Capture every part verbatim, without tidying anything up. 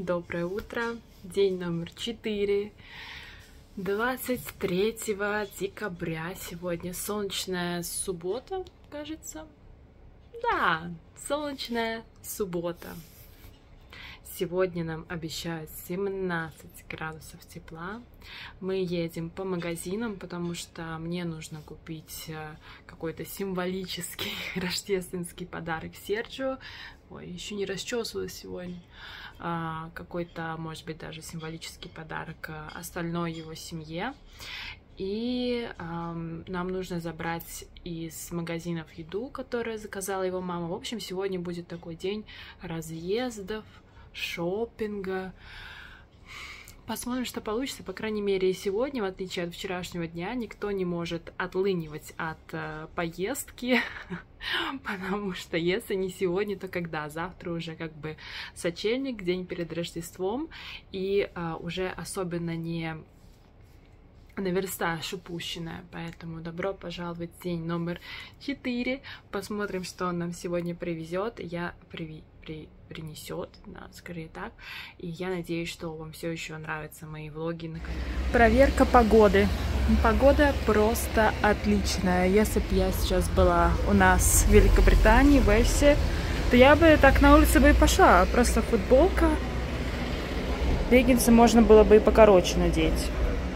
Доброе утро, день номер четыре, двадцать третьего декабря, сегодня солнечная суббота, кажется, да, солнечная суббота. Сегодня нам обещают семнадцать градусов тепла. Мы едем по магазинам, потому что мне нужно купить какой-то символический рождественский подарок Серджио. Ой, еще не расчесывалась сегодня. А, какой-то, может быть, даже символический подарок остальной его семье. И эм, нам нужно забрать из магазинов еду, которую заказала его мама. В общем, сегодня будет такой день разъездов, шопинга. Посмотрим, что получится. По крайней мере, сегодня, в отличие от вчерашнего дня, никто не может отлынивать от э, поездки, потому что если не сегодня, то когда? Завтра уже как бы сочельник, день перед Рождеством, и э, уже особенно не наверстаешь упущенное, поэтому добро пожаловать в день номер четыре. Посмотрим, что он нам сегодня привезет. Я приви... при... принесет, да, скорее так. И я надеюсь, что вам все еще нравятся мои влоги. Проверка погоды. Погода просто отличная. Если бы я сейчас была у нас в Великобритании, в Уэльсе, то я бы так на улице бы и пошла. Просто футболка. Леггинсы можно было бы и покороче надеть.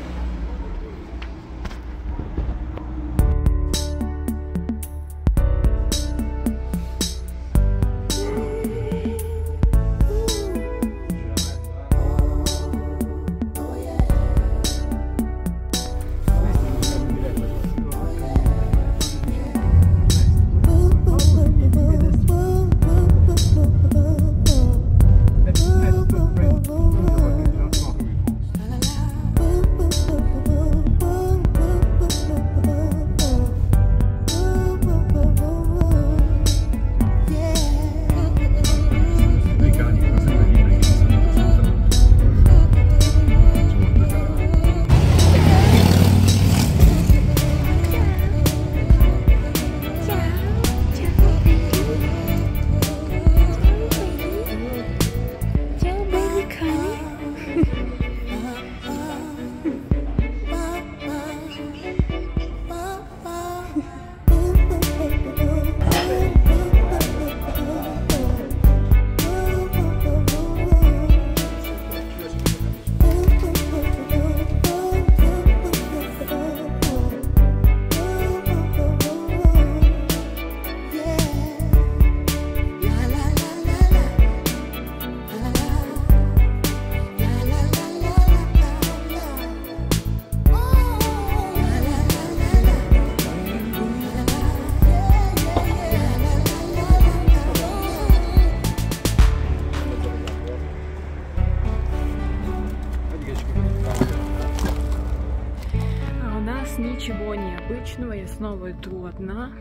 Ничего необычного, я снова иду одна.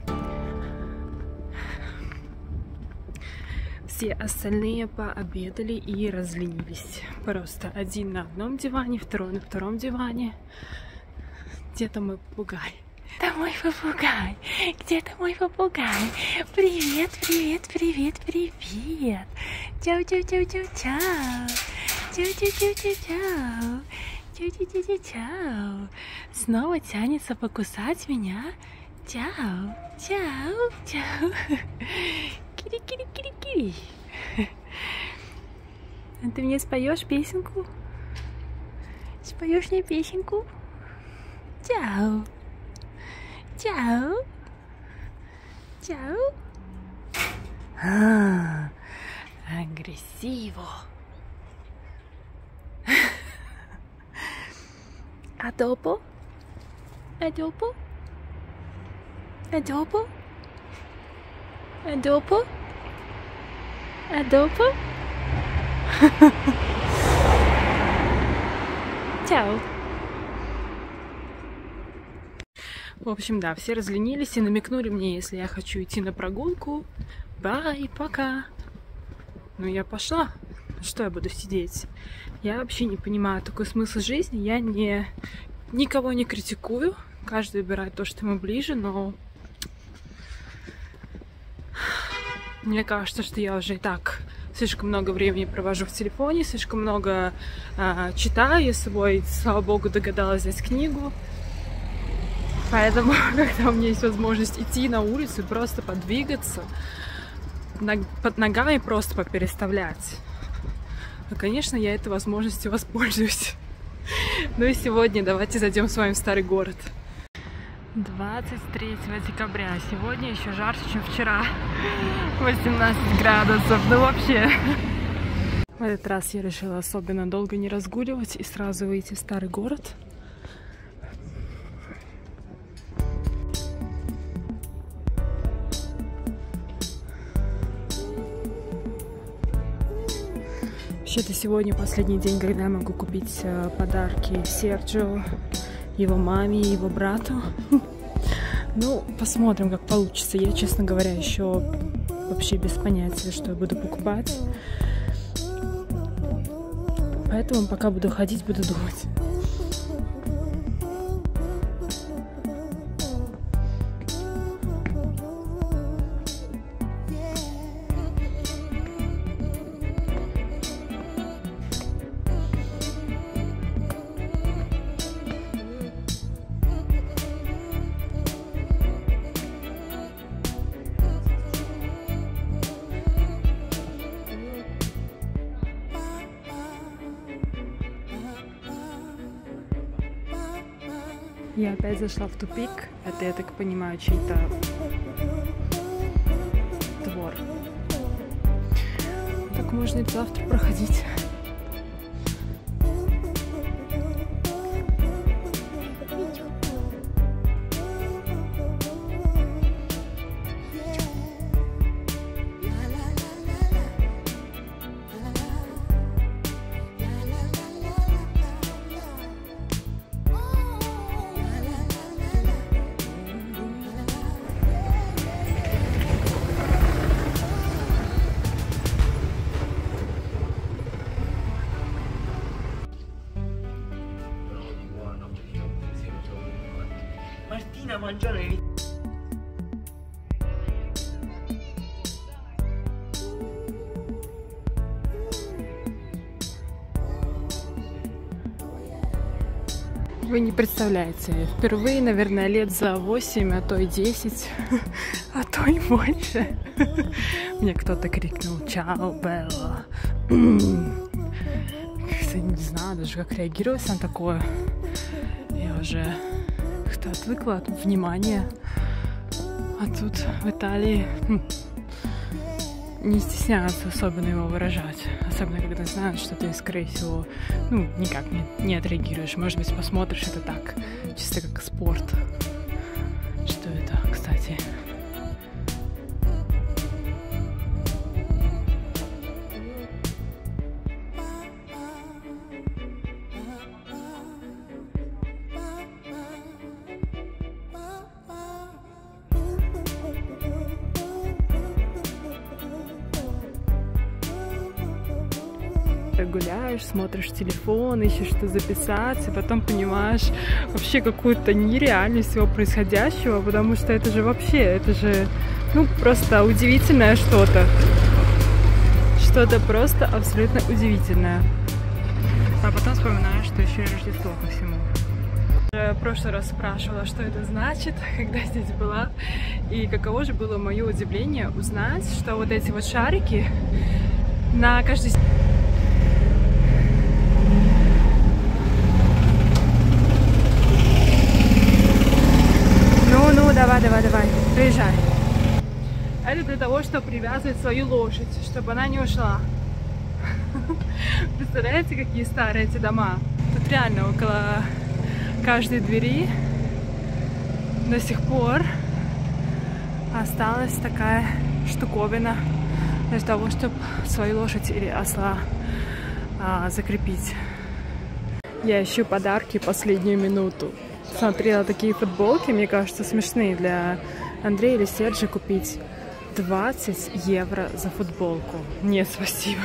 Все остальные пообедали и разленились. Просто один на одном диване, второй на втором диване. Где-то мой попугай. Это мой попугай. Где-то мой попугай. Привет, привет, привет, привет. Чау-чау-чау-чау-чау. Чау-чау-чау-чау-чау. Чау-чау-чау-чау. Снова тянется покусать меня. Чау, чау, чау. Кири-кири-кири-кири. А ты мне споешь песенку? Споешь мне песенку? Чау. Чау. Чау. А, агрессиво. A dopo? A dopo? A dopo? A dopo? A dopo? Чао. В общем, да, все разленились и намекнули мне, если я хочу идти на прогулку. Бай, пока. Ну, я пошла. Что я буду сидеть? Я вообще не понимаю такой смысл жизни. Я не никого не критикую. Каждый выбирает то, что ему ближе, но мне кажется, что я уже и так слишком много времени провожу в телефоне, слишком много э, читаю. Я с собой, слава богу, догадалась взять книгу. Поэтому, когда у меня есть возможность идти на улицу и просто подвигаться, под ногами просто попереставлять, то, конечно, я этой возможностью воспользуюсь. Ну и сегодня давайте зайдем с вами в старый город. двадцать третьего декабря. Сегодня еще жарче, чем вчера. восемнадцать градусов. Ну вообще. В этот раз я решила особенно долго не разгуливать и сразу выйти в старый город. Вообще-то сегодня последний день, когда я могу купить подарки Серджио, его маме и его брату. Ну, посмотрим, как получится. Я, честно говоря, еще вообще без понятия, что я буду покупать. Поэтому пока буду ходить, буду думать. Я опять зашла в тупик. Это, я так понимаю, чей-то двор. Так можно и завтра проходить. Martina mangiare. Вы не представляете, впервые, наверное, лет за восемь, а то и десять, а то и больше. Мне кто-то крикнул «Чао, Белла». Как-то не знаю даже, как реагировать на такое. Я уже как-то отвыкла от внимания. А тут в Италии не стесняются особенно его выражать. Особенно, когда знают, что ты, скорее всего, ну, никак не, не отреагируешь. Может быть, посмотришь это так, чисто как спорт. Что это, кстати? Гуляешь, смотришь телефон, ищешь что записать, и потом понимаешь вообще какую-то нереальность всего происходящего, потому что это же вообще, это же, ну, просто удивительное что-то. Что-то просто абсолютно удивительное. А потом вспоминаешь, что еще и Рождество ко всему. Я в прошлый раз спрашивала, что это значит, когда здесь была, и каково же было мое удивление узнать, что вот эти вот шарики на каждый... Ну, давай, давай, давай, приезжай. Это для того, чтобы привязывать свою лошадь, чтобы она не ушла. Представляете, какие старые эти дома? Тут реально около каждой двери до сих пор осталась такая штуковина для того, чтобы свою лошадь или осла а, закрепить. Я ищу подарки последнюю минуту. Смотрела такие футболки, мне кажется, смешные для Андрея или Серджи купить. двадцать евро за футболку. Нет, спасибо.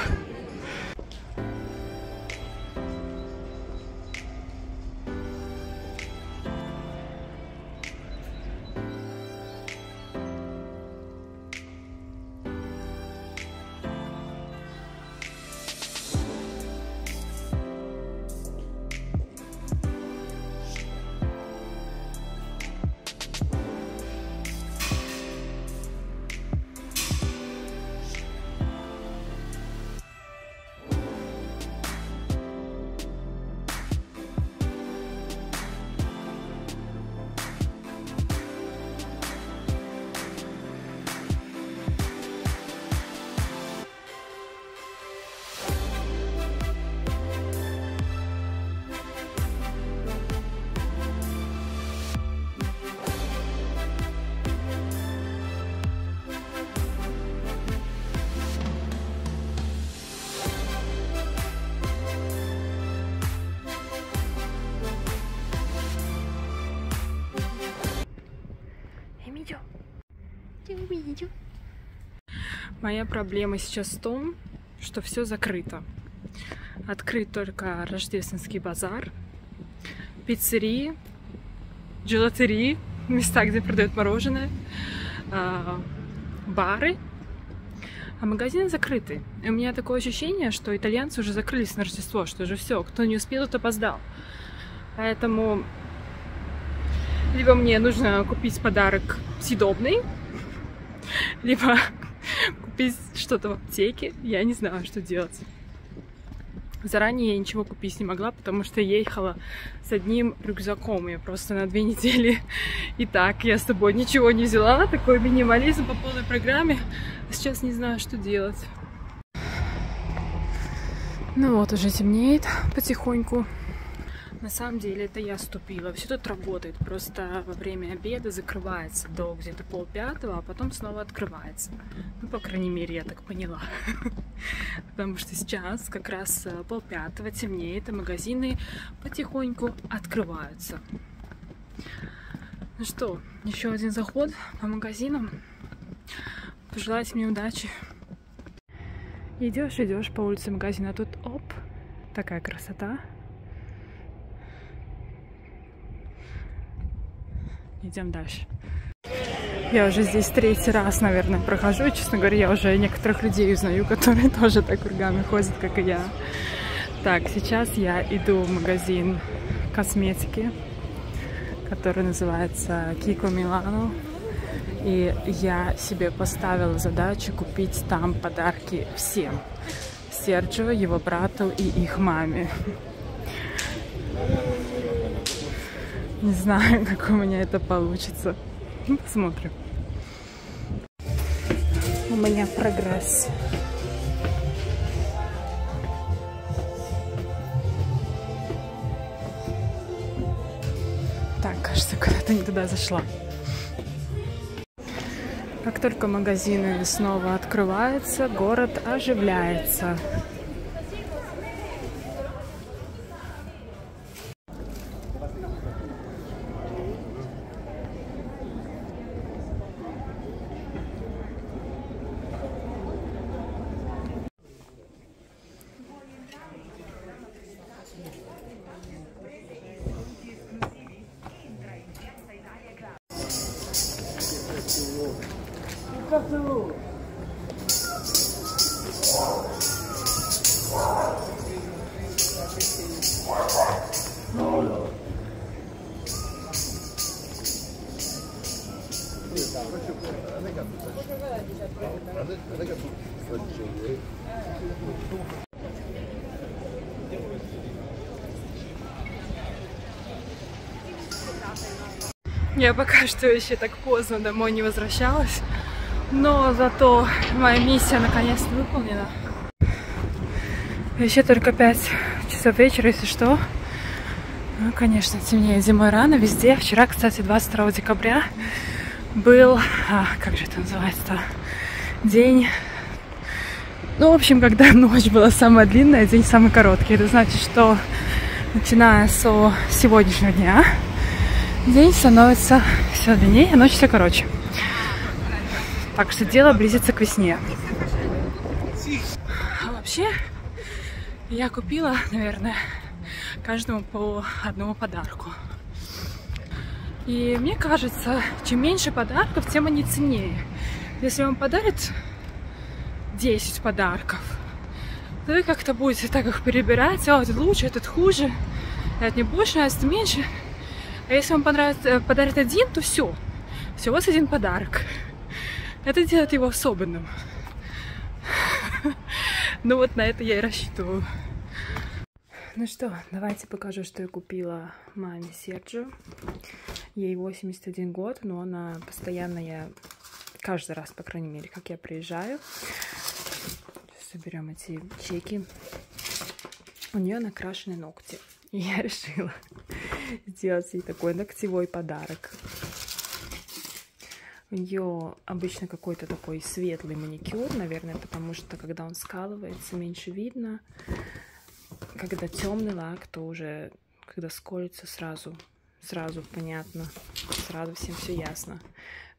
идем. Идем. Моя проблема сейчас в том, что все закрыто. Открыт только рождественский базар, пиццерии, джелатерии, места, где продают мороженое, бары, а магазины закрыты. И у меня такое ощущение, что итальянцы уже закрылись на Рождество, что уже все, кто не успел, тот опоздал. Поэтому либо мне нужно купить подарок съедобный, либо купить что-то в аптеке. Я не знаю, что делать. Заранее я ничего купить не могла, потому что я ехала с одним рюкзаком. Я просто на две недели. И так, я с собой ничего не взяла. Такой минимализм по полной программе. Сейчас не знаю, что делать. Ну вот, уже темнеет потихоньку. На самом деле это я ступила. Все тут работает. Просто во время обеда закрывается до где-то полпятого, а потом снова открывается. Ну, по крайней мере, я так поняла. Потому что сейчас как раз полпятого темнеет, и магазины потихоньку открываются. Ну что, еще один заход по магазинам. Пожелайте мне удачи. Идешь, идешь по улице магазина, а тут оп, такая красота. Идем дальше. Я уже здесь третий раз, наверное, прохожу. И, честно говоря, я уже некоторых людей узнаю, которые тоже так кругами ходят, как и я. Так, сейчас я иду в магазин косметики, который называется Kiko Milano. И я себе поставила задачу купить там подарки всем. Серджио, его брату и их маме. Не знаю, как у меня это получится. Ну, посмотрим. У меня прогресс. Так, кажется, куда-то не туда зашла. Как только магазины снова открываются, город оживляется. Я пока что еще так поздно домой не возвращалась, но зато моя миссия наконец-то выполнена. Еще только пять часов вечера, если что. Ну, конечно, темнеет зимой рано везде. Вчера, кстати, двадцать второго декабря был, а, как же это называется-то, день, ну, в общем, когда ночь была самая длинная, день самый короткий. Это значит, что начиная со сегодняшнего дня день становится все длиннее, а ночь все короче. Так что дело близится к весне. А вообще, я купила, наверное, каждому по одному подарку. И мне кажется, чем меньше подарков, тем они ценнее. Если вам подарят десять подарков, то вы как-то будете так их перебирать. О, этот лучше, этот хуже, этот не больше, а этот меньше. А если вам понравится, подарят один, то все. Все, у вас один подарок. Это делает его особенным. Ну вот на это я и рассчитываю. Ну что, давайте покажу, что я купила маме Серджио. Ей восемьдесят один год, но она постоянно, я каждый раз, по крайней мере, как я приезжаю. Сейчас соберем эти чеки. У нее накрашены ногти. И я решила сделать ей такой ногтевой подарок. У нее обычно какой-то такой светлый маникюр, наверное, потому что когда он скалывается, меньше видно. Когда темный лак, то уже, когда сколится, сразу, сразу понятно, сразу всем все ясно.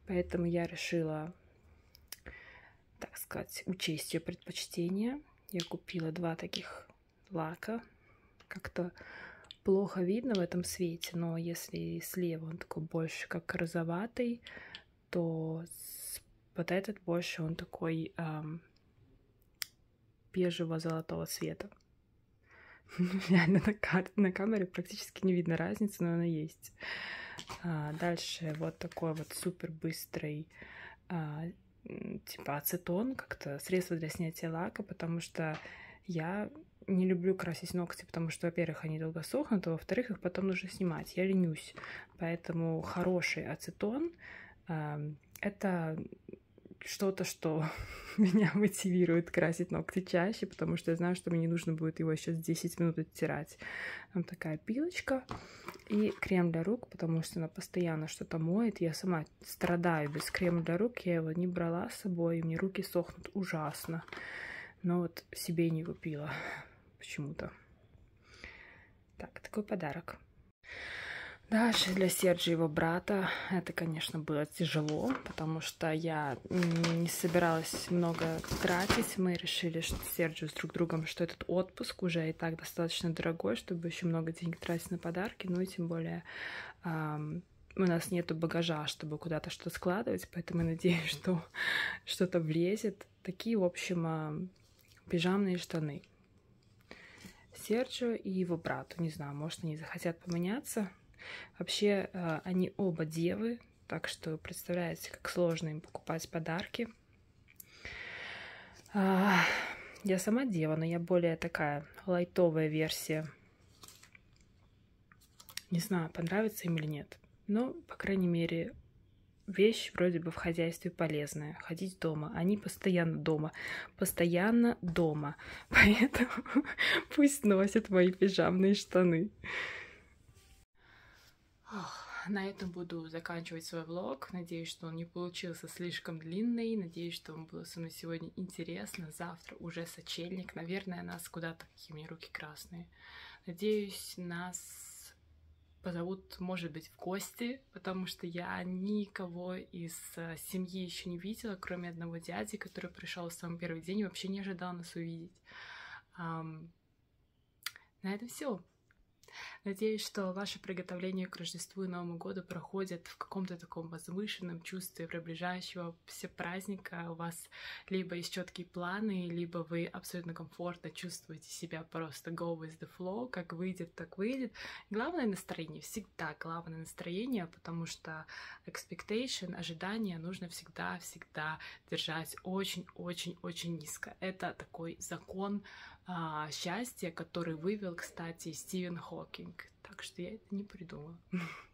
Поэтому я решила, так сказать, учесть ее предпочтения. Я купила два таких лака. Как-то плохо видно в этом свете, но если слева он такой больше как розоватый, то вот этот больше он такой эм, бежево-золотого цвета. Реально на, кар на камере практически не видно разницы, но она есть. А, дальше вот такой вот супер быстрый а, типа ацетон, как-то средство для снятия лака, потому что я не люблю красить ногти, потому что, во-первых, они долго сохнут, а во-вторых, их потом нужно снимать. Я ленюсь. Поэтому хороший ацетон э, это что-то, что меня мотивирует красить ногти чаще, потому что я знаю, что мне не нужно будет его еще десять минут оттирать. Там такая пилочка и крем для рук, потому что она постоянно что-то моет. Я сама страдаю без крема для рук, я его не брала с собой, и мне руки сохнут ужасно. Но вот себе не купила почему-то. Так, такой подарок. Дальше для Серджи, его брата, это, конечно, было тяжело, потому что я не собиралась много тратить. Мы решили, что с Серджи с друг другом, что этот отпуск уже и так достаточно дорогой, чтобы еще много денег тратить на подарки. Ну и тем более эм, у нас нету багажа, чтобы куда-то что-то складывать, поэтому я надеюсь, что что-то влезет. Такие, в общем, э, пижамные штаны. Серджио и его брату, не знаю, может, они захотят поменяться. Вообще, э, они оба девы, так что представляете, как сложно им покупать подарки. А, я сама дева, но я более такая лайтовая версия. Не знаю, понравится им или нет. Но, по крайней мере, вещь вроде бы в хозяйстве полезная. Ходить дома. Они постоянно дома. Постоянно дома. Поэтому пусть носят мои пижамные штаны. На этом буду заканчивать свой влог. Надеюсь, что он не получился слишком длинный. Надеюсь, что вам было со мной сегодня интересно. Завтра уже сочельник. Наверное, нас куда-то... Какие у меня руки красные. Надеюсь, нас позовут, может быть, в гости, потому что я никого из семьи еще не видела, кроме одного дяди, который пришел в самый первый день и вообще не ожидал нас увидеть. Um, на этом все. Надеюсь, что ваше приготовление к Рождеству и Новому году проходит в каком-то таком возвышенном чувстве приближающегося праздника. У вас либо есть четкие планы, либо вы абсолютно комфортно чувствуете себя просто go with the flow, как выйдет, так выйдет. Главное настроение, всегда главное настроение, потому что expectation, ожидания нужно всегда-всегда держать очень-очень-очень низко. Это такой закон а, счастья, который вывел, кстати, Стивен Хокинг. Так что я это не придумала.